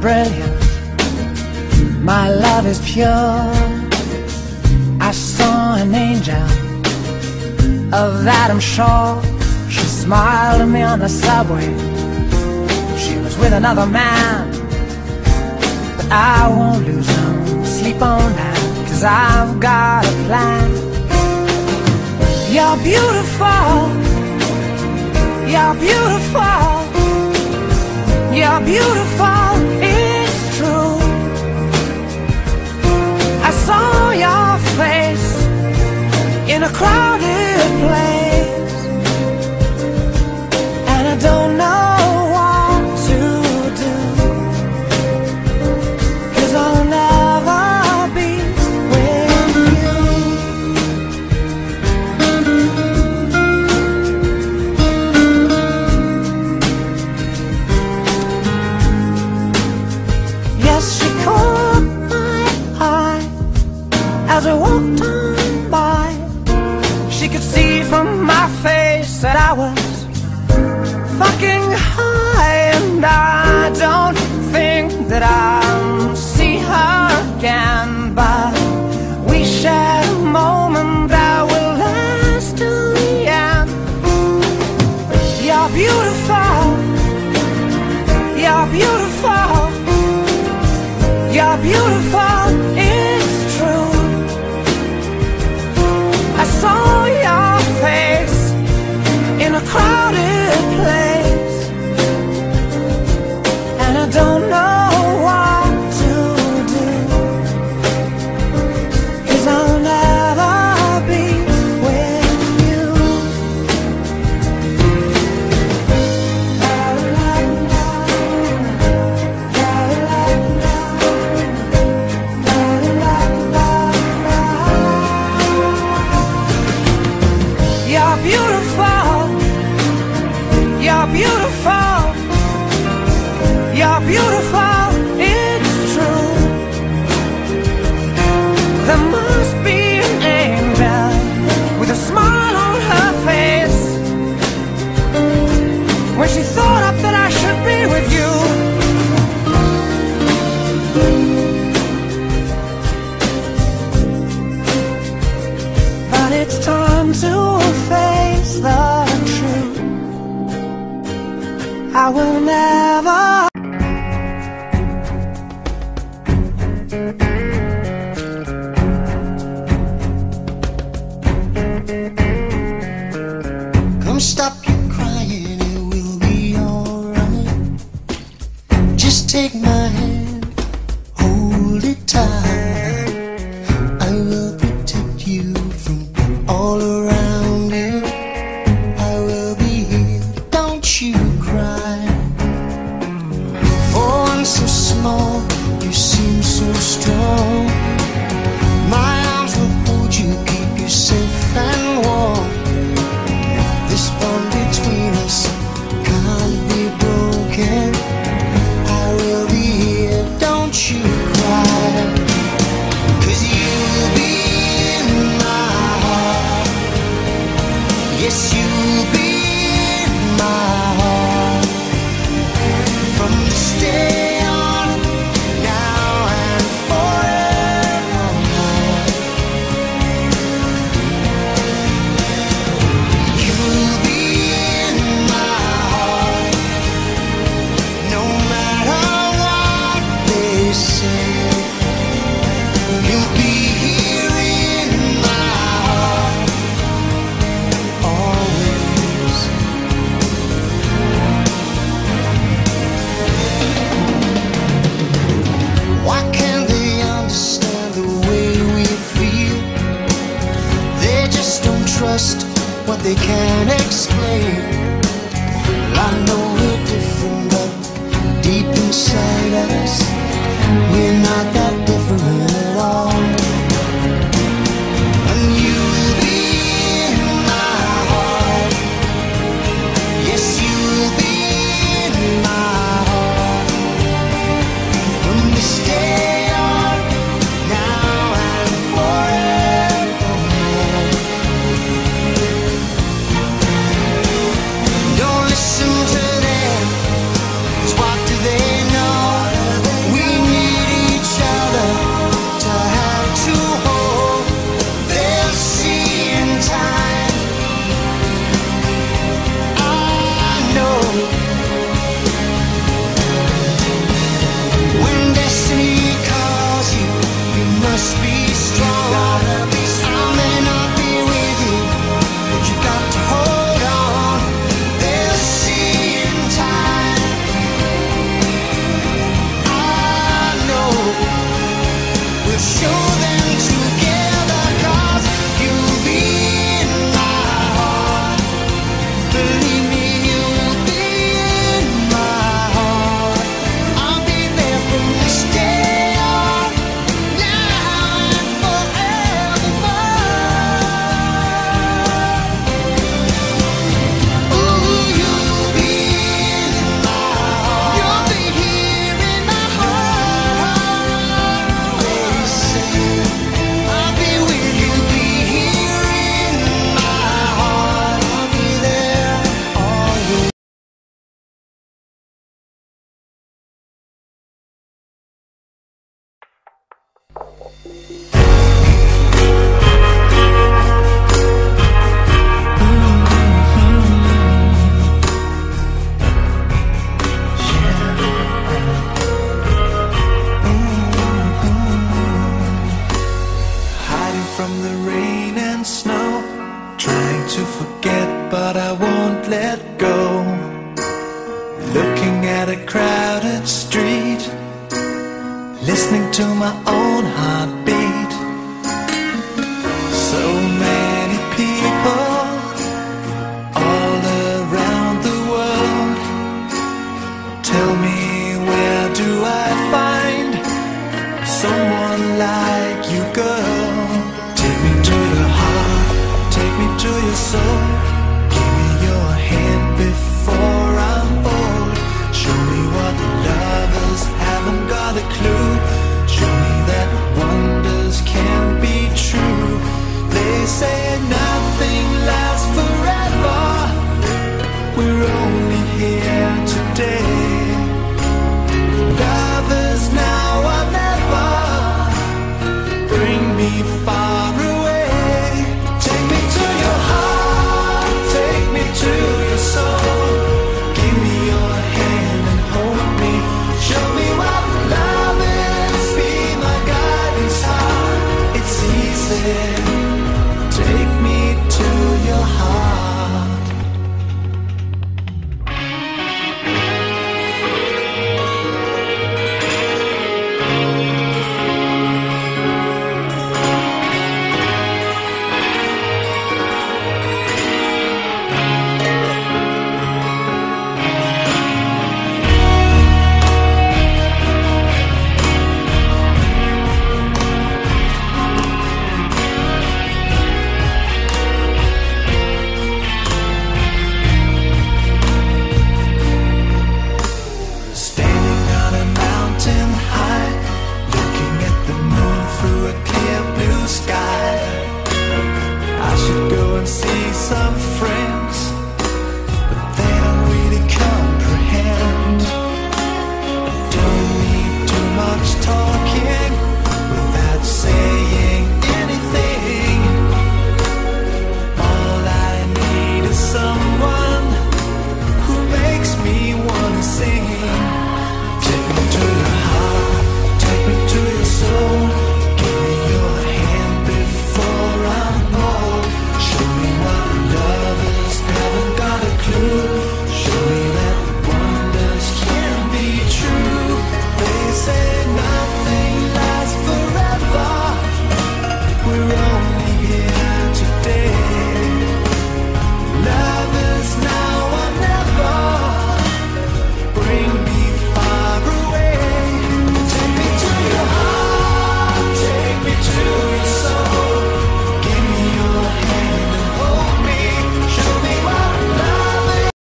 brilliant, my love is pure. I saw an angel, of that I'm sure. She smiled at me on the subway. She was with another man, but I won't lose no sleep on that, 'cause I've got a plan. You're beautiful, you're beautiful, you're beautiful, it's true. I saw your face in a crowded place, and I don't know what to do, 'cause I'll never be with you. Yes, she caught my eye as I walked on by. She could see from my face that I was fucking high, and I don't think that I'll see her again, but we shared a moment that will last till the end. You're beautiful, you're beautiful, you're beautiful, it's true. I saw your face in a crowded place, and I don't know what to do, 'cause I'll never be with you. You're beautiful, you're beautiful, you're beautiful, it's true. There must be an angel with a smile on her face when she thought up that I should be with you. But it's time to face the truth. I will never. Come stop your crying, it will be alright. Just take my hand, hold it tight. I will protect you from all around you. I will be here, don't you cry. For one so small, you seem so strong. My arms will hold you, keep you safe and warm. This bond between us can't be broken. I will be here, don't you cry. 'Cause you'll be in my heart. Yes, you'll be in my heart. From this day on, now and forevermore. You'll be in my heart, no matter what they say. You'll be here in my heart, always. Why can't they understand the way we feel? They just don't trust what they can't explain. Well, I know we're different, but deep inside us, we're not that different at all. And you'll be in my heart. Yes, you'll be in my heart. From this day on, now and forevermore. Don't listen to them, 'cause what do they know? to forget, but I won't let go. Looking at a crowded street, listening to my own heartbeat.